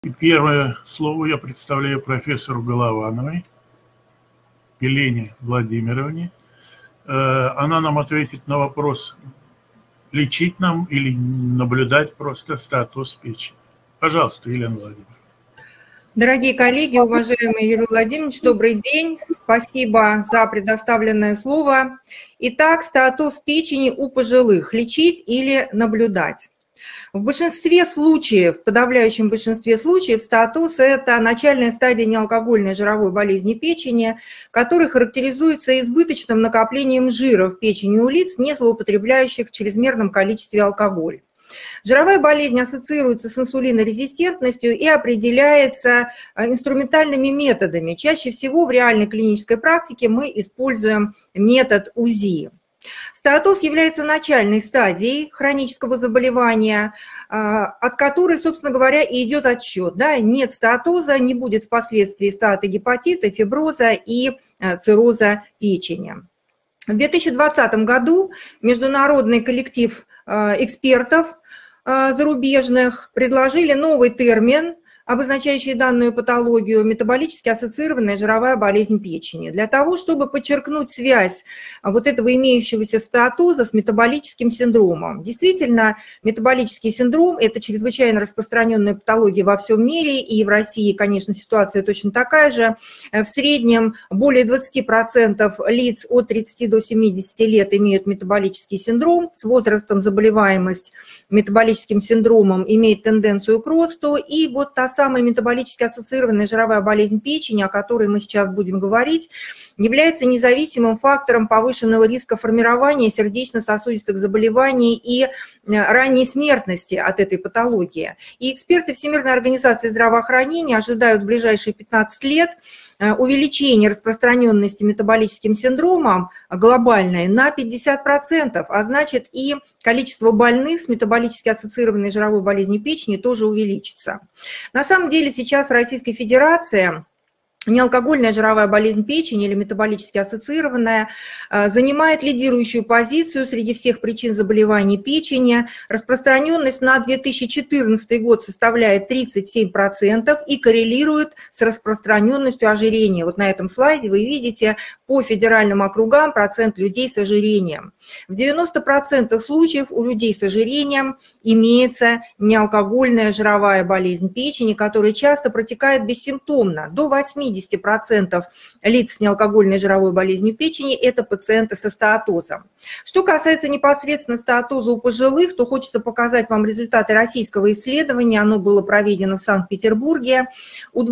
И первое слово я представляю профессору Головановой Елене Владимировне. Она нам ответит на вопрос, лечить нам или наблюдать просто статус печени. Пожалуйста, Елена Владимировна. Дорогие коллеги, уважаемый Юрий Владимирович, добрый день. Спасибо за предоставленное слово. Итак, статус печени у пожилых. Лечить или наблюдать? В большинстве случаев, в подавляющем большинстве случаев, статус – это начальная стадия неалкогольной жировой болезни печени, которая характеризуется избыточным накоплением жира в печени у лиц, не злоупотребляющих в чрезмерном количестве алкоголя. Жировая болезнь ассоциируется с инсулинорезистентностью и определяется инструментальными методами. Чаще всего в реальной клинической практике мы используем метод УЗИ. Статоз является начальной стадией хронического заболевания, от которой, собственно говоря, и идет отсчет. Да? Нет статоза, не будет впоследствии статогепатита, фиброза и цирроза печени. В 2020 году международный коллектив экспертов зарубежных предложили новый термин, обозначающий данную патологию, метаболически ассоциированная жировая болезнь печени, для того, чтобы подчеркнуть связь вот этого имеющегося статоза с метаболическим синдромом. Действительно, метаболический синдром – это чрезвычайно распространенная патология во всем мире, и в России, конечно, ситуация точно такая же. В среднем более 20% лиц от 30 до 70 лет имеют метаболический синдром. С возрастом заболеваемость метаболическим синдромом имеет тенденцию к росту, и вот та самая метаболически ассоциированная жировая болезнь печени, о которой мы сейчас будем говорить, является независимым фактором повышенного риска формирования сердечно-сосудистых заболеваний и ранней смертности от этой патологии. И эксперты Всемирной организации здравоохранения ожидают в ближайшие 15 лет увеличение распространенности метаболическим синдромом глобальной на 50%, а значит и количество больных с метаболически ассоциированной жировой болезнью печени тоже увеличится. На самом деле сейчас в Российской Федерации неалкогольная жировая болезнь печени или метаболически ассоциированная занимает лидирующую позицию среди всех причин заболеваний печени. Распространенность на 2014 год составляет 37% и коррелирует с распространенностью ожирения. Вот на этом слайде вы видите по федеральным округам процент людей с ожирением. В 90% случаев у людей с ожирением имеется неалкогольная жировая болезнь печени, которая часто протекает бессимптомно. До 80% лиц с неалкогольной жировой болезнью печени – это пациенты со стеатозом. Что касается непосредственно стеатоза у пожилых, то хочется показать вам результаты российского исследования. Оно было проведено в Санкт-Петербурге. У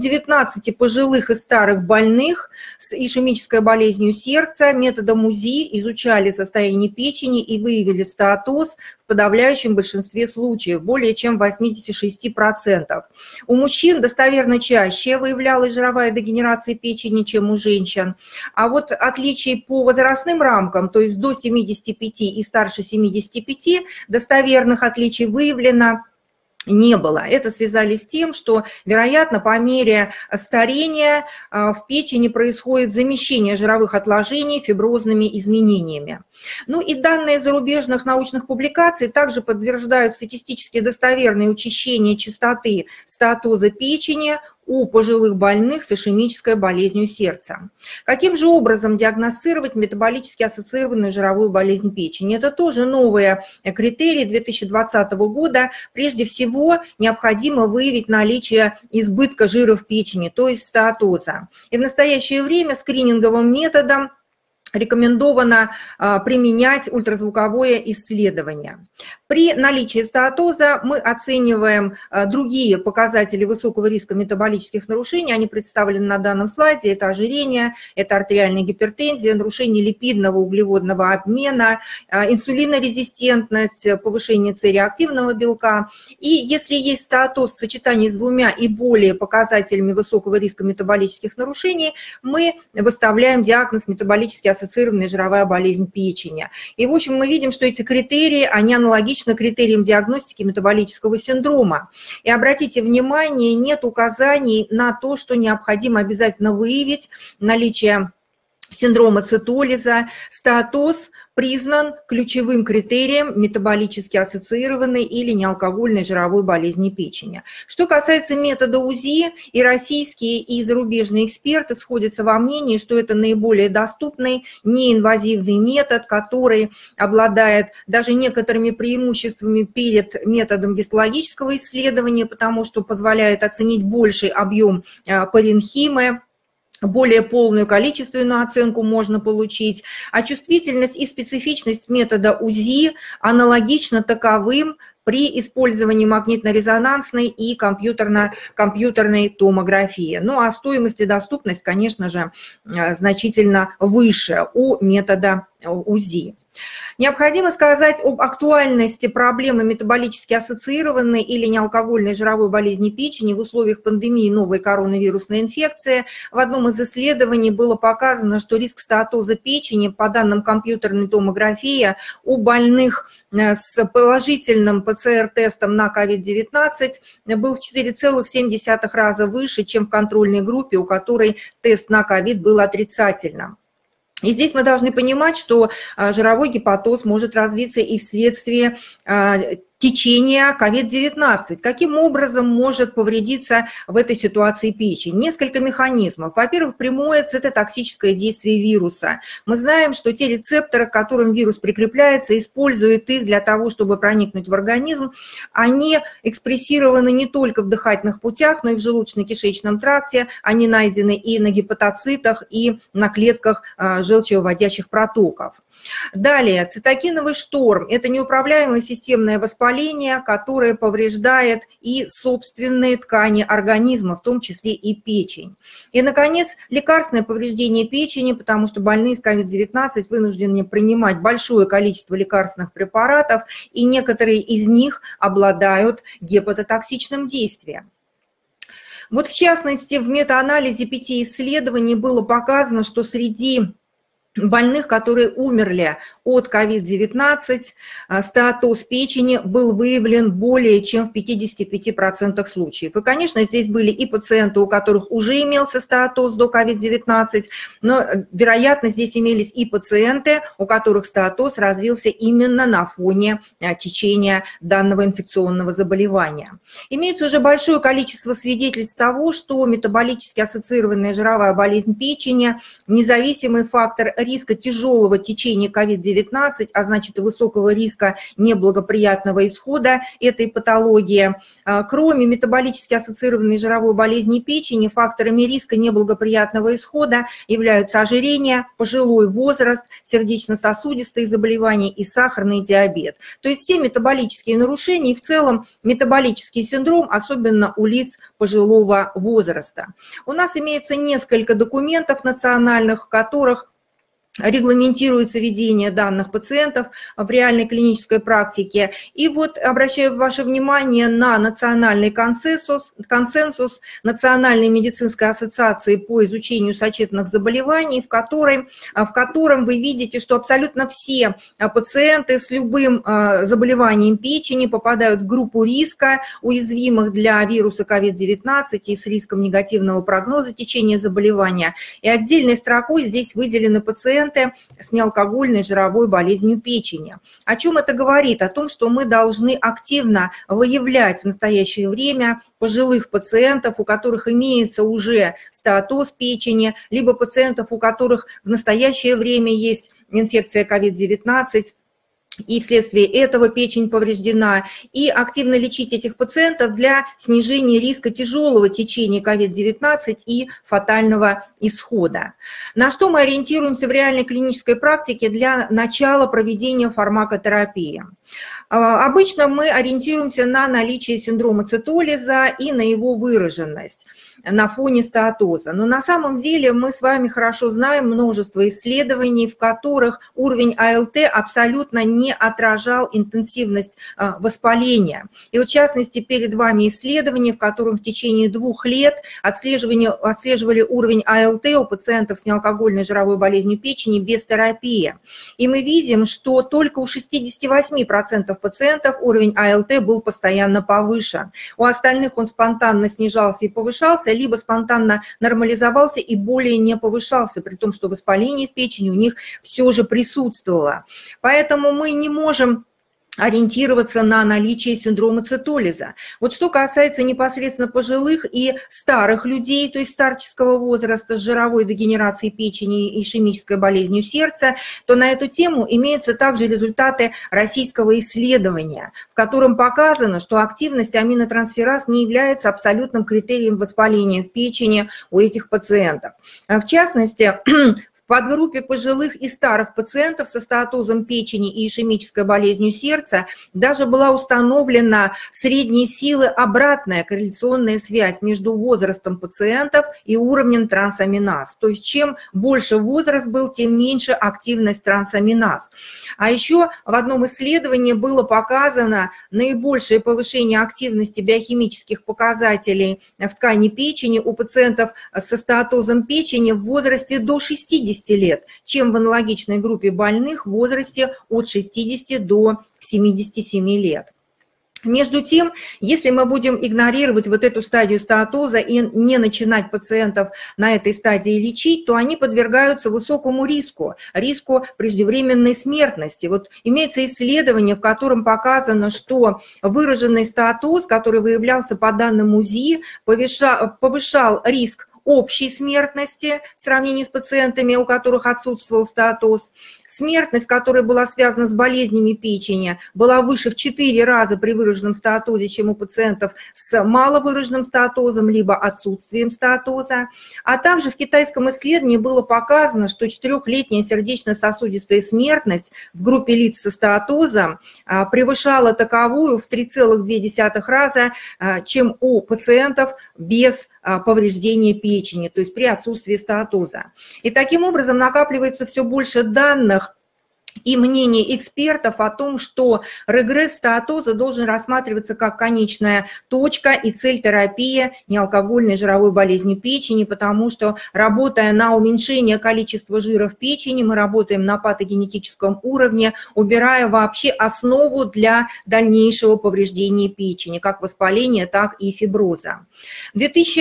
219 пожилых и старых больных с ишемической болезнью сердца методом УЗИ изучали состояние печени и выявили стеатоз в подавляющем большинстве случаев, более чем 86%. У мужчин достоверно чаще выявлялась жировая дегенерация печени, чем у женщин. А вот отличий по возрастным рамкам, то есть до 75 и старше 75, достоверных отличий выявлено не было. Это связали с тем, что, вероятно, по мере старения в печени происходит замещение жировых отложений фиброзными изменениями. Ну и данные зарубежных научных публикаций также подтверждают статистически достоверное учащение частоты стеатоза печени у пожилых больных с ишемической болезнью сердца. Каким же образом диагностировать метаболически ассоциированную жировую болезнь печени? Это тоже новые критерии 2020 года. Прежде всего, необходимо выявить наличие избытка жира в печени, то есть стеатоза. И в настоящее время скрининговым методом рекомендовано применять ультразвуковое исследование. При наличии стеатоза мы оцениваем другие показатели высокого риска метаболических нарушений. Они представлены на данном слайде. Это ожирение, это артериальная гипертензия, нарушение липидного углеводного обмена, инсулинорезистентность, повышение С-реактивного белка. И если есть стеатоз в сочетании с двумя и более показателями высокого риска метаболических нарушений, мы выставляем диагноз метаболически ассоциированная жировая болезнь печени. И, в общем, мы видим, что эти критерии, они аналогичны критериям диагностики метаболического синдрома. И обратите внимание, нет указаний на то, что необходимо обязательно выявить наличие синдрома цитолиза, стеатоз признан ключевым критерием метаболически ассоциированной или неалкогольной жировой болезни печени. Что касается метода УЗИ, и российские, и зарубежные эксперты сходятся во мнении, что это наиболее доступный, неинвазивный метод, который обладает даже некоторыми преимуществами перед методом гистологического исследования, потому что позволяет оценить больший объем паренхимы, более полную количественную оценку можно получить, а чувствительность и специфичность метода УЗИ аналогична таковым при использовании магнитно-резонансной и компьютерной томографии. Ну а стоимость и доступность, конечно же, значительно выше у метода УЗИ. Необходимо сказать об актуальности проблемы метаболически ассоциированной или неалкогольной жировой болезни печени в условиях пандемии новой коронавирусной инфекции. В одном из исследований было показано, что риск стеатоза печени по данным компьютерной томографии у больных с положительным ПЦР-тестом на COVID-19 был в 4,7 раза выше, чем в контрольной группе, у которой тест на COVID был отрицательным. И здесь мы должны понимать, что жировой гепатоз может развиться и вследствие течения COVID-19. Каким образом может повредиться в этой ситуации печень? Несколько механизмов. Во-первых, прямое цитотоксическое действие вируса. Мы знаем, что те рецепторы, к которым вирус прикрепляется, используют их для того, чтобы проникнуть в организм. Они экспрессированы не только в дыхательных путях, но и в желудочно-кишечном тракте. Они найдены и на гепатоцитах, и на клетках желчевыводящих протоков. Далее, цитокиновый шторм – это неуправляемое системное воспаление, которое повреждает и собственные ткани организма, в том числе и печень. И, наконец, лекарственное повреждение печени, потому что больные с COVID-19 вынуждены принимать большое количество лекарственных препаратов, и некоторые из них обладают гепатотоксичным действием. Вот в частности, в метаанализе 5 исследований было показано, что среди больных, которые умерли от COVID-19, стеатоз печени был выявлен более чем в 55% случаев. И, конечно, здесь были и пациенты, у которых уже имелся стеатоз до COVID-19, но, вероятно, здесь имелись и пациенты, у которых стеатоз развился именно на фоне течения данного инфекционного заболевания. Имеется уже большое количество свидетельств того, что метаболически ассоциированная жировая болезнь печени – независимый фактор риска тяжелого течения COVID-19, а значит и высокого риска неблагоприятного исхода этой патологии. Кроме метаболически ассоциированной жировой болезни печени, факторами риска неблагоприятного исхода являются ожирение, пожилой возраст, сердечно-сосудистые заболевания и сахарный диабет. То есть все метаболические нарушения и в целом метаболический синдром, особенно у лиц пожилого возраста. У нас имеется несколько документов национальных, в которых регламентируется ведение данных пациентов в реальной клинической практике. И вот обращаю ваше внимание на национальный консенсус Национальной медицинской ассоциации по изучению сочетанных заболеваний, в котором вы видите, что абсолютно все пациенты с любым заболеванием печени попадают в группу риска, уязвимых для вируса COVID-19 и с риском негативного прогноза течения заболевания. И отдельной строкой здесь выделены пациенты с неалкогольной жировой болезнью печени. О чем это говорит? О том, что мы должны активно выявлять в настоящее время пожилых пациентов, у которых имеется уже стеатоз печени, либо пациентов, у которых в настоящее время есть инфекция COVID-19, и вследствие этого печень повреждена, и активно лечить этих пациентов для снижения риска тяжелого течения COVID-19 и фатального исхода. На что мы ориентируемся в реальной клинической практике для начала проведения фармакотерапии? Обычно мы ориентируемся на наличие синдрома цитолиза и на его выраженность на фоне стеатоза. Но на самом деле мы с вами хорошо знаем множество исследований, в которых уровень АЛТ абсолютно не отражал интенсивность воспаления. И в частности перед вами исследование, в котором в течение 2 лет отслеживали уровень АЛТ у пациентов с неалкогольной жировой болезнью печени без терапии. И мы видим, что только у 68% пациентов уровень АЛТ был постоянно повышен. У остальных он спонтанно снижался и повышался, либо спонтанно нормализовался и более не повышался, при том, что воспаление в печени у них все же присутствовало. Поэтому мы не можем ориентироваться на наличие синдрома цитолиза. Вот что касается непосредственно пожилых и старых людей, то есть старческого возраста с жировой дегенерацией печени и ишемической болезнью сердца, то на эту тему имеются также результаты российского исследования, в котором показано, что активность аминотрансфераз не является абсолютным критерием воспаления в печени у этих пациентов. В частности, в подгруппе пожилых и старых пациентов со стеатозом печени и ишемической болезнью сердца даже была установлена средней силы обратная корреляционная связь между возрастом пациентов и уровнем трансаминаз. То есть чем больше возраст был, тем меньше активность трансаминаз. А еще в одном исследовании было показано наибольшее повышение активности биохимических показателей в ткани печени у пациентов со стеатозом печени в возрасте до 60 лет, чем в аналогичной группе больных в возрасте от 60 до 77 лет. Между тем, если мы будем игнорировать вот эту стадию стеатоза и не начинать пациентов на этой стадии лечить, то они подвергаются высокому риску преждевременной смертности. Вот имеется исследование, в котором показано, что выраженный стеатоз, который выявлялся по данным УЗИ, повышал риск общей смертности в сравнении с пациентами, у которых отсутствовал стеатоз. Смертность, которая была связана с болезнями печени, была выше в 4 раза при выраженном стеатозе, чем у пациентов с маловыраженным стеатозом, либо отсутствием стеатоза. А также в китайском исследовании было показано, что 4-летняя сердечно-сосудистая смертность в группе лиц со стеатозом превышала таковую в 3,2 раза, чем у пациентов без повреждения печени, то есть при отсутствии стеатоза. И таким образом накапливается все больше данных и мнений экспертов о том, что регресс стеатоза должен рассматриваться как конечная точка и цель терапии неалкогольной жировой болезнью печени, потому что, работая на уменьшение количества жира в печени, мы работаем на патогенетическом уровне, убирая вообще основу для дальнейшего повреждения печени, как воспаления, так и фиброза. В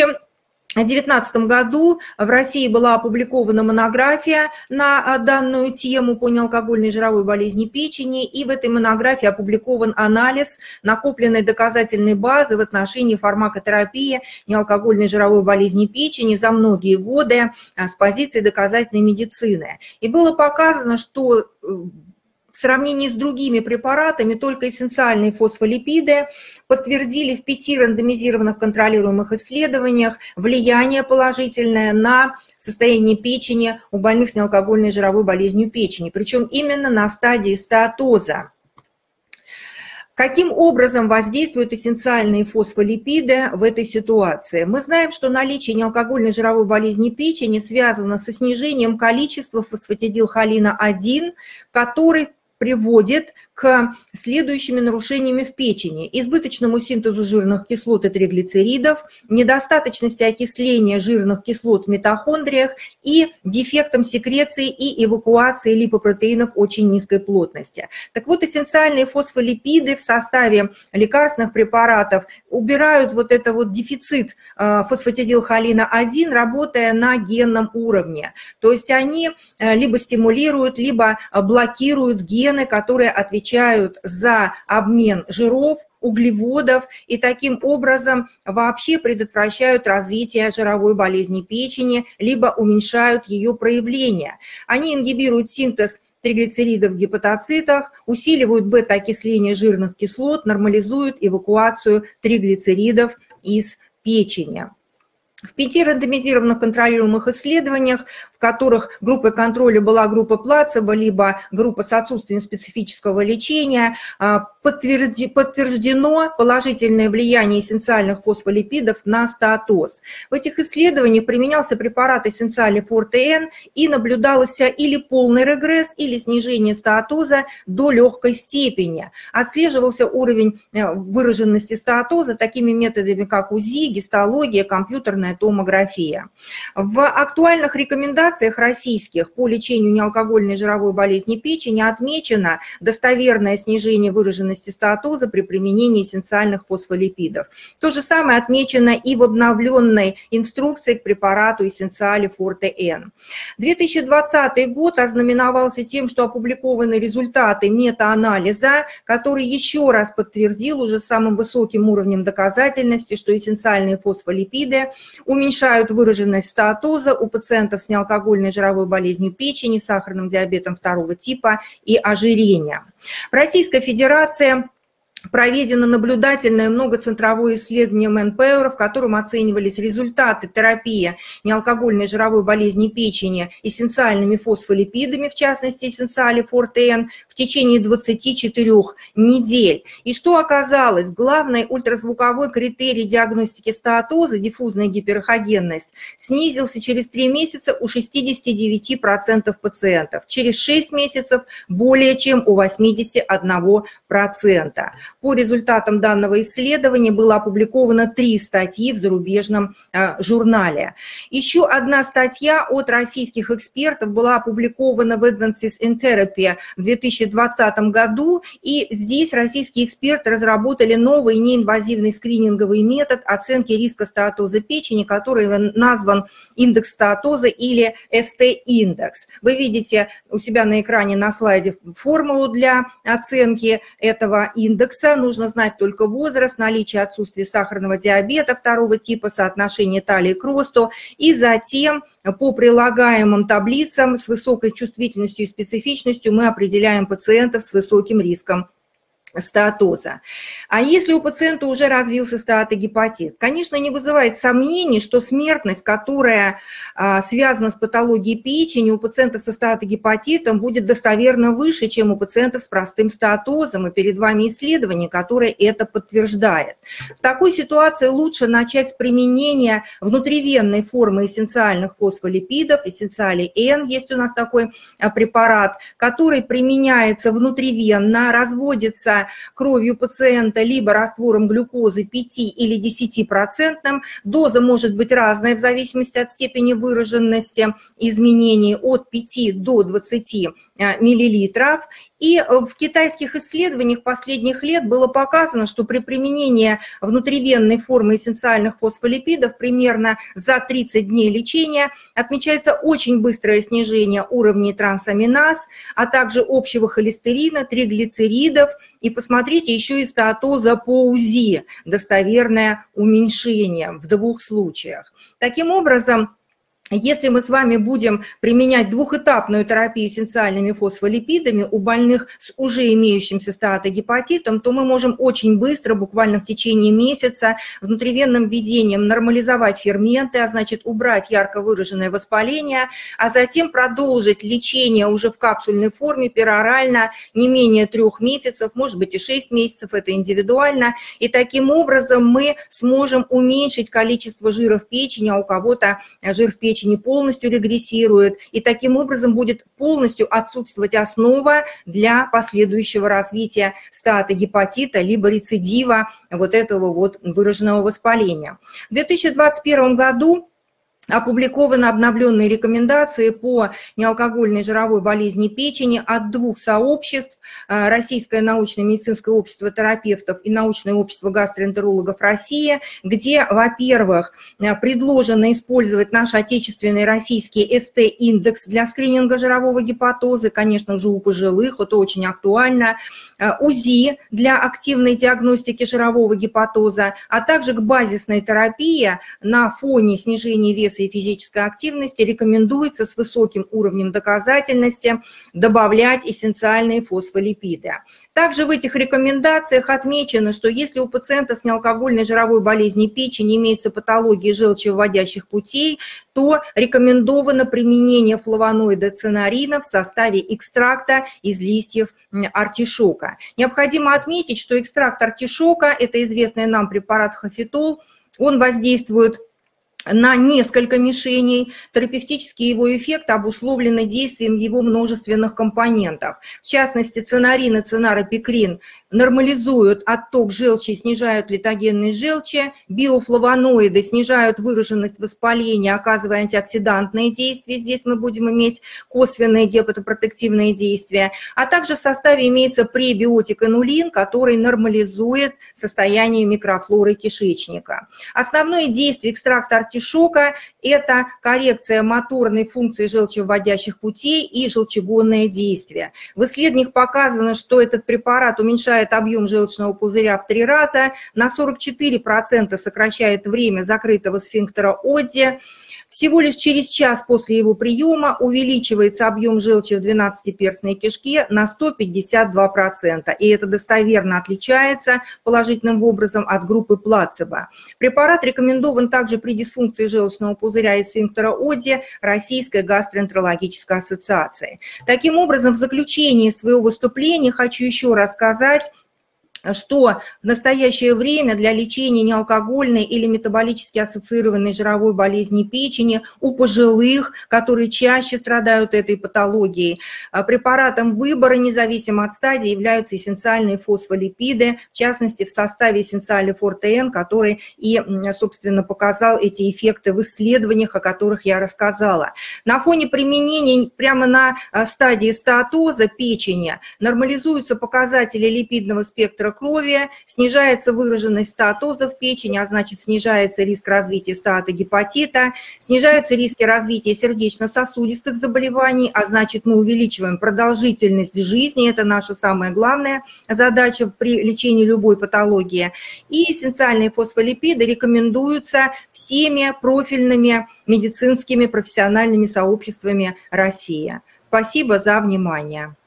2019 году в России была опубликована монография на данную тему по неалкогольной жировой болезни печени, и в этой монографии опубликован анализ накопленной доказательной базы в отношении фармакотерапии неалкогольной жировой болезни печени за многие годы с позиции доказательной медицины. И было показано, что в сравнении с другими препаратами только эссенциальные фосфолипиды подтвердили в 5 рандомизированных контролируемых исследованиях влияние положительное на состояние печени у больных с неалкогольной жировой болезнью печени, причем именно на стадии стеатоза. Каким образом воздействуют эссенциальные фосфолипиды в этой ситуации? Мы знаем, что наличие неалкогольной жировой болезни печени связано со снижением количества фосфатидилхолина-1, который приводит к следующими нарушениями в печени: избыточному синтезу жирных кислот и триглицеридов, недостаточности окисления жирных кислот в митохондриях и дефектам секреции и эвакуации липопротеинов очень низкой плотности. Так вот, эссенциальные фосфолипиды в составе лекарственных препаратов убирают вот это вот дефицит фосфатидилхолина-1, работая на генном уровне. То есть они либо стимулируют, либо блокируют гены, которые отвечают за обмен жиров, углеводов, и таким образом вообще предотвращают развитие жировой болезни печени, либо уменьшают ее проявление. Они ингибируют синтез триглицеридов в гепатоцитах, усиливают бета-окисление жирных кислот, нормализуют эвакуацию триглицеридов из печени. В 5 рандомизированных контролируемых исследованиях, в которых группой контроля была группа плацебо, либо группа с отсутствием специфического лечения, подтверждено положительное влияние эссенциальных фосфолипидов на стеатоз. В этих исследованиях применялся препарат эссенциальный Форте-Н, и наблюдался или полный регресс, или снижение стеатоза до легкой степени. Отслеживался уровень выраженности стеатоза такими методами, как УЗИ, гистология, компьютерная компьютерная томография. В актуальных рекомендациях российских по лечению неалкогольной жировой болезни печени отмечено достоверное снижение выраженности стеатоза при применении эссенциальных фосфолипидов. То же самое отмечено и в обновленной инструкции к препарату Essentiale Forte N. 2020 год ознаменовался тем, что опубликованы результаты метаанализа, который еще раз подтвердил уже самым высоким уровнем доказательности, что эссенциальные фосфолипиды уменьшают выраженность стеатоза у пациентов с неалкогольной жировой болезнью печени, сахарным диабетом 2 типа и ожирением. В Российской Федерации проведено наблюдательное многоцентровое исследование Manpower, в котором оценивались результаты терапии неалкогольной жировой болезни печени эссенциальными фосфолипидами, в частности, Essentiale Forte N, в течение 24 недель. И что оказалось? Главный ультразвуковой критерий диагностики стеатоза, диффузная гиперэхогенность, снизился через 3 месяца у 69% пациентов, через 6 месяцев более чем у 81%. По результатам данного исследования было опубликовано 3 статьи в зарубежном журнале. Еще одна статья от российских экспертов была опубликована в Advances in Therapy в 2020 году, и здесь российские эксперты разработали новый неинвазивный скрининговый метод оценки риска стеатоза печени, который назван индекс стеатоза или ST-индекс. Вы видите у себя на экране на слайде формулу для оценки этого индекса. Нужно знать только возраст, наличие отсутствия сахарного диабета 2 типа, соотношение талии к росту, и затем по прилагаемым таблицам с высокой чувствительностью и специфичностью мы определяем пациентов с высоким риском стеатоза. А если у пациента уже развился стеатогепатит? Конечно, не вызывает сомнений, что смертность, которая связана с патологией печени у пациентов со стеатогепатитом, будет достоверно выше, чем у пациентов с простым стеатозом, и перед вами исследование, которое это подтверждает. В такой ситуации лучше начать с применения внутривенной формы эссенциальных фосфолипидов, Essentiale N, есть у нас такой препарат, который применяется внутривенно, разводится кровью пациента либо раствором глюкозы 5 или 10%. Доза может быть разная в зависимости от степени выраженности изменений, от 5 до 20 миллилитров. И в китайских исследованиях последних лет было показано, что при применении внутривенной формы эссенциальных фосфолипидов примерно за 30 дней лечения отмечается очень быстрое снижение уровней трансаминаз, а также общего холестерина, триглицеридов. И посмотрите еще и стеатоза по УЗИ, достоверное уменьшение в 2 случаях. Таким образом, если мы с вами будем применять двухэтапную терапию эссенциальными фосфолипидами у больных с уже имеющимся стеатогепатитом, то мы можем очень быстро, буквально в течение месяца, внутривенным введением нормализовать ферменты, а значит убрать ярко выраженное воспаление, а затем продолжить лечение уже в капсульной форме, перорально, не менее 3 месяцев, может быть и 6 месяцев, это индивидуально. И таким образом мы сможем уменьшить количество жира в печени, а у кого-то жир в печени полностью регрессирует, и таким образом будет полностью отсутствовать основа для последующего развития стеатогепатита либо рецидива вот этого вот выраженного воспаления. В 2021 году опубликованы обновленные рекомендации по неалкогольной жировой болезни печени от 2 сообществ: Российское научно-медицинское общество терапевтов и Научное общество гастроэнтерологов России, где, во-первых, предложено использовать наш отечественный российский ST-индекс для скрининга жирового гепатоза, конечно же, у пожилых, это очень актуально, УЗИ для активной диагностики жирового гепатоза, а также к базисной терапии на фоне снижения веса и физической активности рекомендуется с высоким уровнем доказательности добавлять эссенциальные фосфолипиды. Также в этих рекомендациях отмечено, что если у пациента с неалкогольной жировой болезнью печени имеется патология желчевыводящих путей, то рекомендовано применение флавоноида цинарина в составе экстракта из листьев артишока. Необходимо отметить, что экстракт артишока – это известный нам препарат хафетол, он воздействует на несколько мишеней. Терапевтический его эффект обусловлен действием его множественных компонентов. В частности, цинарин и цинарапикрин нормализуют отток желчи и снижают литогенность желчи, биофлавоноиды снижают выраженность воспаления, оказывая антиоксидантные действия, здесь мы будем иметь косвенные гепатопротективные действия, а также в составе имеется пребиотик инулин, который нормализует состояние микрофлоры кишечника. Основное действие экстракта артишока – это коррекция моторной функции желчевыводящих путей и желчегонное действие. В исследованиях показано, что этот препарат уменьшает объем желчного пузыря в 3 раза, на 44% сокращает время закрытого сфинктера Одди. Всего лишь через час после его приема увеличивается объем желчи в 12-перстной кишке на 152%, и это достоверно отличается положительным образом от группы плацебо. Препарат рекомендован также при дисфункции желчного пузыря и сфинктера Одди Российской гастроэнтерологической ассоциации. Таким образом, в заключении своего выступления хочу еще раз сказать, что в настоящее время для лечения неалкогольной или метаболически ассоциированной жировой болезни печени у пожилых, которые чаще страдают этой патологией, препаратом выбора, независимо от стадии, являются эссенциальные фосфолипиды, в частности, в составе эссенциальный фортен, который и, собственно, показал эти эффекты в исследованиях, о которых я рассказала. На фоне применения прямо на стадии стеатоза печени нормализуются показатели липидного спектра крови, снижается выраженность стеатоза в печени, а значит снижается риск развития стеатогепатита, снижаются риски развития сердечно-сосудистых заболеваний, а значит мы увеличиваем продолжительность жизни, это наша самая главная задача при лечении любой патологии. И эссенциальные фосфолипиды рекомендуются всеми профильными медицинскими профессиональными сообществами России. Спасибо за внимание.